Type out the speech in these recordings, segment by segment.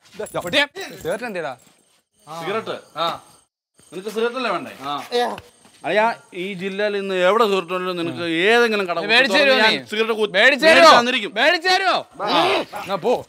Cigarette നിനക്ക് cigarette അല്ലേ വേണ്ടേ? അയ്യാ ഈ ജില്ലയിൽ ഇന്ന് എവിടെ സിഗരറ്റ് നിനക്ക് ഏതെങ്കിലും കട പോ.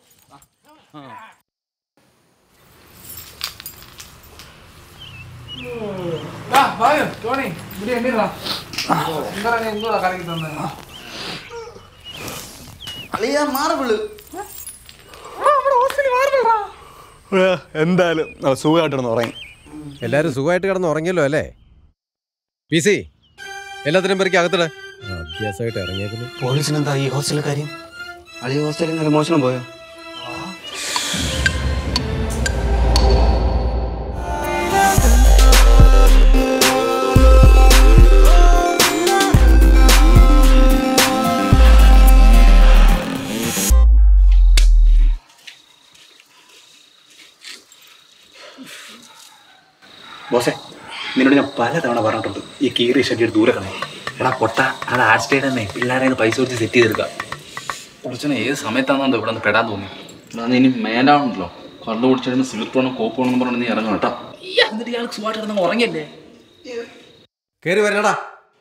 എന്തായാലും സുഖമായിട്ട് കിടന്ന് ഉറങ്ങി. എല്ലാരും സുഖമായിട്ട് കിടന്ന് ഉറങ്ങിയല്ലോ അല്ലേ? പി സി എല്ലാത്തിനും പേർക്ക് അകത്തിടെ അഭ്യാസമായിട്ട് ഇറങ്ങിയേക്കുന്നു. പോലീസിനെന്താ ഈ ഹോസ്റ്റലിലെ കാര്യം? അളിയ ഹോസ്റ്റലിൽ നിന്ന് മോഷണം പോയോ? ബോസേ, നിന്നോട് ഞാൻ പലതവണ പറഞ്ഞിട്ടുണ്ട് ഈ KRISHNAN ദൂരെ കളയാം. എടാ പൊട്ട, അത് ASST തന്നെ പിള്ളേരെ പൈസ കൊടുത്ത് സെറ്റ് ചെയ്തെടുക്കാം. കുറച്ചിനെ ഏത് സമയത്താണെന്നോ ഇവിടെ നിന്ന് പെടാൻ തോന്നി. അത് ഇനി മേലാണല്ലോ കള്ളു കുടിച്ചിരുന്ന് സിഗരറ്റ് വേണം കോപ്പ് വേണമെന്ന് പറഞ്ഞ് നീ ഇറങ്ങണം കേട്ടോ. എന്നിട്ട് ഇയാൾക്ക് സുഖമായിട്ട് ഇറങ്ങുമ്പോൾ ഉറങ്ങിയല്ലേ? കേറി വരണടാ.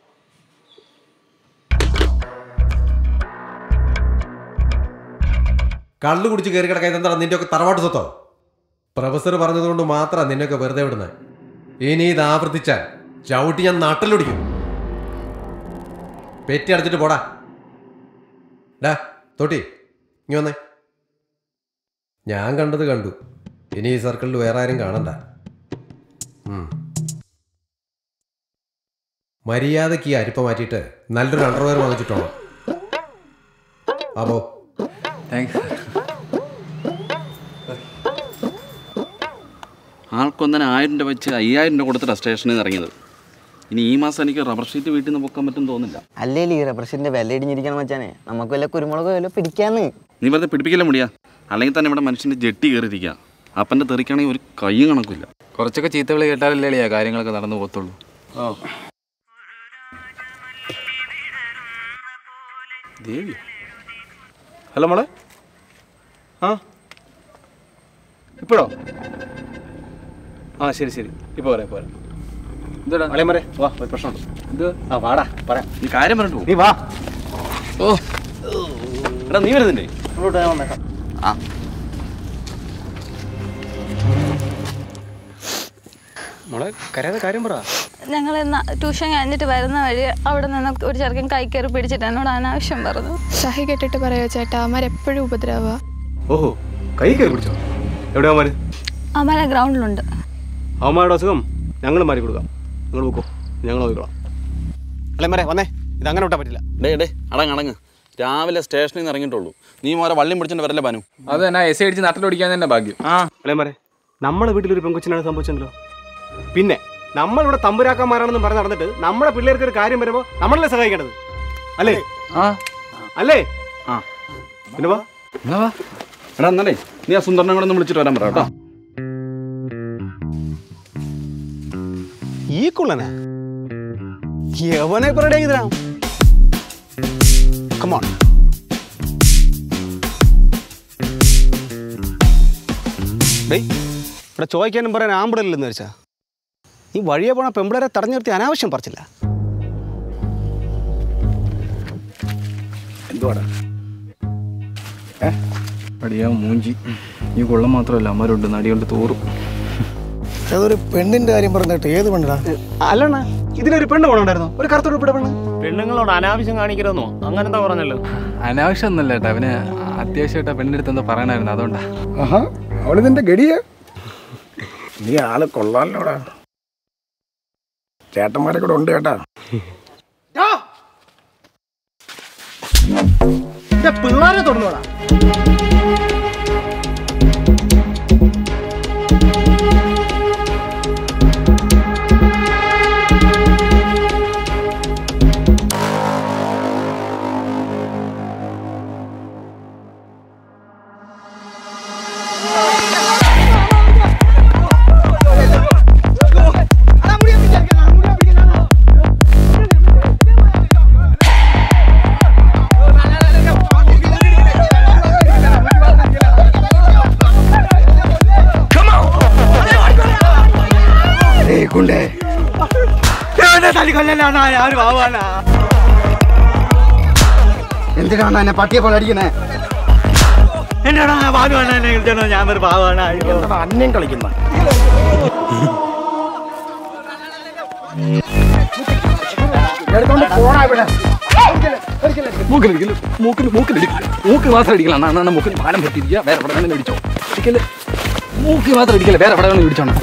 കള്ളു കുടിച്ച് കയറി കിടക്കാൻ എന്താണ് നിന്റെ ഒക്കെ തറവാട്ട് സ്വത്തോ? പ്രൊഫസർ പറഞ്ഞതുകൊണ്ട് മാത്രമാണ് നിന്നെയൊക്കെ വെറുതെ വിടുന്നത്. ഇനി ഇത് ആവർത്തിച്ചാൽ ചവിട്ടി ഞാൻ നാട്ടിലൊടിക്കും. പെറ്റി അടച്ചിട്ട് പോടാ. ഡാ തോട്ടി ഇനി വന്നേ. ഞാൻ കണ്ടത് കണ്ടു. ഇനി ഈ സർക്കിളിൽ വേറെ ആരും കാണണ്ട. മര്യാദക്ക് ഈ അരിപ്പ മാറ്റിയിട്ട് നല്ലൊരു അണ്ടർവെയർ വാങ്ങിച്ചിട്ടോ. അപ്പോ താങ്ക്സ്. ആൾക്കൊന്നനെ 1000 രൂപ വെച്ച് 5000 രൂപ കൊടുത്തിട്ടാണ് സ്റ്റേഷനിൽ നിന്ന് ഇറങ്ങിയത്. ഇനി ഈ മാസം എനിക്ക് റബ്ബർ ഷീറ്റ് വീട്ടിൽ നിന്ന് പൊക്കാൻ പറ്റും തോന്നില്ല. അല്ലേലും ഈ റബ്ബർ ഷീറ്റിന്റെ വില ഇടിഞ്ഞിരിക്കണം വെച്ചാനെ. നമുക്ക് വല്ല കുരുമുളകോ വല്ല പിടിക്കാന്ന്. നീ വെറുതെ പിടിപ്പിക്കല മുടിയാ. അല്ലെങ്കിൽ തന്നെ ഇവിടെ മനുഷ്യൻ്റെ ജെട്ടി കയറിയിരിക്കുക. അപ്പൻ്റെ തെറിക്കാണെങ്കിൽ ഒരു കയ്യും കണക്കില്ല. കുറച്ചൊക്കെ ചീത്തവിളി കേട്ടാലല്ലേ കാര്യങ്ങളൊക്കെ നടന്നു പോകത്തുള്ളൂ. ദേവി, ഹലോ മോളെ. ആ ഇപ്പോഴോ? ആ ശരി ശരി, ഇപ്പോൾ പറയാം പോരാ. എന്താടാ അളിയന്മാരെ വാ, ഒരു പ്രശ്നമുണ്ട്. ഇത് ആ വാടാ പറയാം. നീ കാര്യം പറഞ്ഞിട്ട് നീ വാ. ഓ എടാ നീ വരുന്നില്ലേ? ഇങ്ങോട്ട് ഞാൻ വന്നേക്കാം. ആ മോളെ കരയാതെ കാര്യം പറ. ഞങ്ങൾ ട്യൂഷൻ കഴിഞ്ഞിട്ട് വരുന്ന വഴി അവിടെ നിന്ന് ഒരു ചെറുക്കൻ കൈ കയറി പിടിച്ചിട്ട് എന്നോട് അനാവശ്യം പറഞ്ഞു. സഹി കെട്ടിട്ട് പറയുക ചേട്ടാ, അവന്മാരെപ്പോഴും ഉപദ്രവ. ഓഹോ, കൈ കയറി പിടിച്ചോ? എവിടെയാ അവന്മാര്? അവന്മാരെ ഗ്രൗണ്ടിലുണ്ട്. അവന്മാരുടെ അസുഖം ഞങ്ങൾ മാറി കൊടുക്കാം. നിങ്ങൾ പോക്കോ, ഞങ്ങൾ നോക്കിക്കോളാം. അല്ലേ മരെ വന്നേ, ഇത് അങ്ങനെ വിട്ടാൽ പറ്റില്ല. ഡേ അടങ്ങ്. രാവിലെ സ്റ്റേഷനിൽ നിന്ന് ഇറങ്ങിയിട്ടുള്ളൂ. നീ മോരെ വള്ളിയും പിടിച്ചിട്ട് വരല്ലേ പാനു? അത് തന്നെ എസ് അടിച്ച് നാട്ടിലോടിക്കാൻ തന്നെ ഭാഗ്യം. അല്ലേ മരെ, നമ്മളെ വീട്ടിലൊരു പെൺകൊച്ചിനാണ് സംഭവിച്ചല്ലോ. പിന്നെ നമ്മളിവിടെ തമ്പുരാക്കന്മാരാണെന്ന് പറഞ്ഞ് നടന്നിട്ട് നമ്മുടെ പിള്ളേർക്ക് ഒരു കാര്യം വരുമ്പോൾ നമ്മളല്ലേ സഹായിക്കേണ്ടത് അല്ലേ? അല്ലേ? പിന്നെ വാ എടാ എന്നല്ലേ നീ ആ സുന്ദരനെ കൂടെ ഒന്ന് വിളിച്ചിട്ട് വരാൻ പറ കേട്ടോ. ഈ കുള്ളനാ യവനെ പറയടേക്കിതരാ. Come on. ഡേയ്, ഇവിടെ ചോദിക്കാനും പറയാൻ ആമ്പിടല്ലെന്ന് വെച്ചാ ഈ വഴിയെ പോണ പെമ്പിളരെ തടഞ്ഞു നിർത്തി അനാവശ്യം പറിച്ചില്ല. എന്തുവാടാ അടിയാ മൂഞ്ചി. ഈ കൊള്ളം മാത്രമല്ല അമ്മരുണ്ട് നടിയുണ്ട് തോറും. അതൊരു പെണ്ണിന്റെ കാര്യം പറഞ്ഞിട്ട് ഏത് പെണ്ണാ? അല്ലണ്ണ, ഇതിനൊരു പെണ്ണ് പോണുണ്ടായിരുന്നോ? ഒരു കറുത്തോട് പെണ്ണ്. പെണ്ണുങ്ങളോട് അനാവശ്യം കാണിക്കരുതെന്നോ അങ്ങനെന്താ പറഞ്ഞല്ലോ? അനാവശ്യം ഒന്നല്ല ചേട്ടാ, അവന് അത്യാവശ്യമായിട്ട് പെണ്ണിൻ്റെ അടുത്ത് എന്തോ പറയാനായിരുന്നു, അതുകൊണ്ടാ. അവള് നിന്റെ ഗടിയ. നീ ആള് കൊള്ളാലോടാ. ചേട്ടന്മാരെ കൂടെ ഉണ്ട് കേട്ടാ. പിള്ളേരെ തൊടുന്നോടാ. എന്തിനാണ് എന്നെ പട്ടിയെ പോലെ അടിക്കുന്നത്? ഞാൻ ഒരു പാവാണ്. അന്യം കളിക്കുന്ന മൂക്ക് മാത്രം അടിക്കലാണ്. അണ്ണാ മൂക്കിൽ മാനം പറ്റിയിരിക്കുക. വേറെ എവിടെ വേണമെങ്കിലും അടിച്ചോ. അടിക്കല് മൂക്ക് മാത്രം അടിക്കല്ലേ, വേറെ എവിടെ വേണമെങ്കിലും അടിച്ചോണം.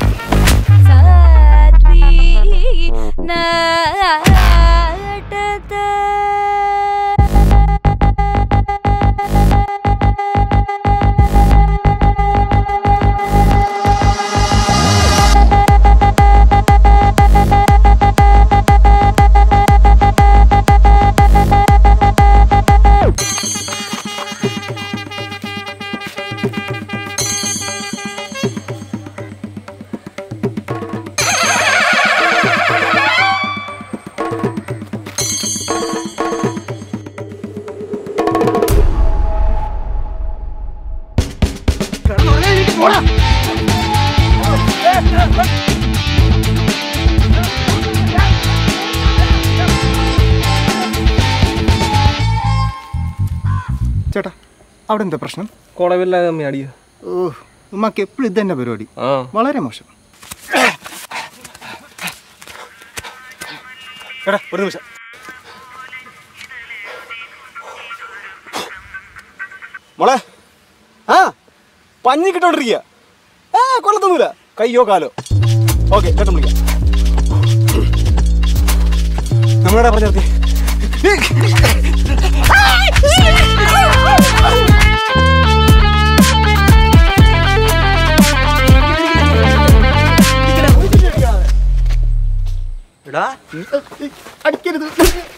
ചേട്ടാ, അവിടെ എന്താ പ്രശ്നം? കുളവില്ലാതെ അമ്മ അടിയോ? ഓ, ഉമ്മക്ക് എപ്പോഴും ഇത് തന്നെ പരിപാടി. വളരെ മോശം. എടാ, ഒരു നിമിഷം. മോളെ, പഞ്ഞി കിട്ടോണ്ടിരിക്കുക. കൊള്ളത്തൊന്നുമില്ല. കയ്യോ കാലോ. ഓക്കെ, ചേട്ടൻ വിളിക്കാം. നമ്മളെടാ പറഞ്ഞു നിർത്തി. അടിക്കരുത്.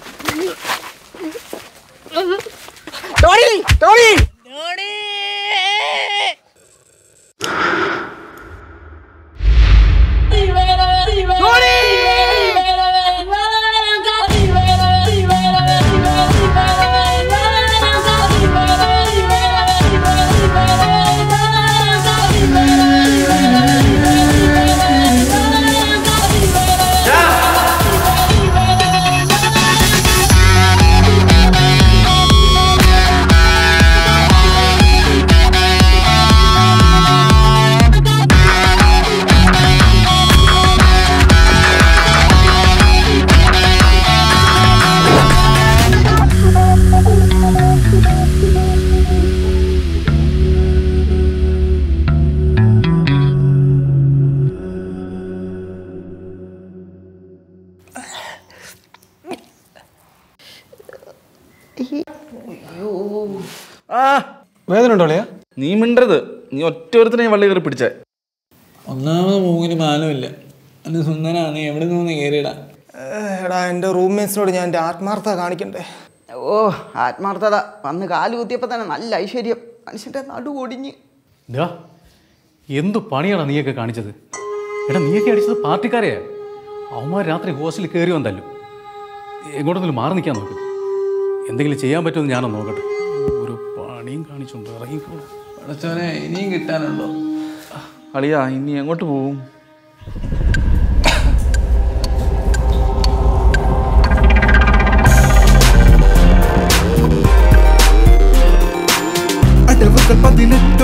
വേദന ഉണ്ടോളിയാ? നീ മിണ്ടരുത്. നീ ഒറ്റ ഒരുത്തിനെ വള്ളി കയറി പിടിച്ചേ. ഒന്നാമത് മൂങ്ങിന് മാനമില്ല. എൻ്റെ സുന്ദനാണ് എവിടെ നിന്ന് കയറിയിടാം. എടാ, എൻ്റെ റൂംമേറ്റ്സിനോട് ഞാൻ എൻ്റെ ആത്മാർത്ഥത കാണിക്കണ്ടേ? ഓ, ആത്മാർത്ഥത വന്ന് കാല് കുത്തിയപ്പോൾ തന്നെ നല്ല ഐശ്വര്യം. മനുഷ്യൻ്റെ നടു ഒടിഞ്ഞ്. എന്തു പണിയാണ് നീയൊക്കെ കാണിച്ചത്? എടാ, നീയൊക്കെ അടിച്ചത് പാർട്ടിക്കാരെയാ. അവന്മാർ രാത്രി ഹോസ്റ്റലിൽ കയറി വന്നല്ലോ. എങ്ങോട്ടെങ്കിലും മാറി നിൽക്കാൻ നോക്ക്. എന്തെങ്കിലും ചെയ്യാൻ പറ്റുമെന്ന് ഞാനൊന്ന് നോക്കട്ടെ. ഒരു പണിയും കാണിച്ചുകൊണ്ട് ഇറങ്ങിക്കോളൂ. പടച്ചോനെ, ഇനിയും കിട്ടാനുണ്ടോ? അളിയാ, ഇനി എങ്ങോട്ട് പോവും? അടവുകൾ 18